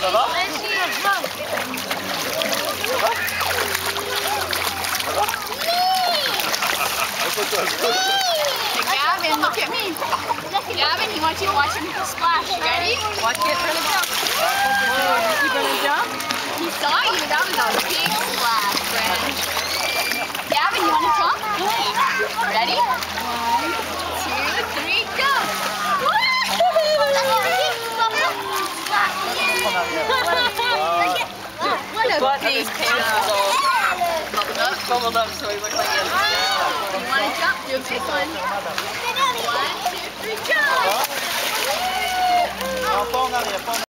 Ça va? Gavin, look at me. Gavin, he wants you to watch him splash. Ready? Watch it for the jump. Oh, did you gonna jump? He saw you. That was a big splash, Brenden. Gavin, you want to jump? Ready? 1, 2, 3, go! But his pants was all bubbled up, so he looked like he had You want to jump? Do a big one. 1, 2, 3, go!